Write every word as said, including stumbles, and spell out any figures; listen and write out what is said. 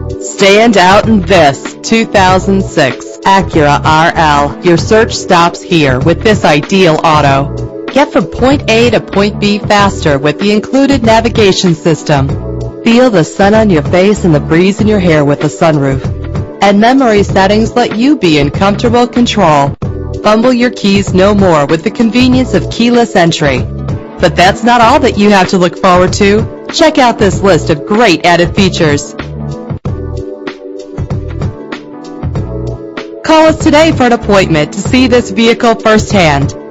Stand out in this two thousand six Acura R L. Your search stops here with this ideal auto. Get from point A to point B faster with the included navigation system. Feel the sun on your face and the breeze in your hair with the sunroof. And memory settings let you be in comfortable control. Fumble your keys no more with the convenience of keyless entry. But that's not all that you have to look forward to. Check out this list of great added features. Call us today for an appointment to see this vehicle firsthand.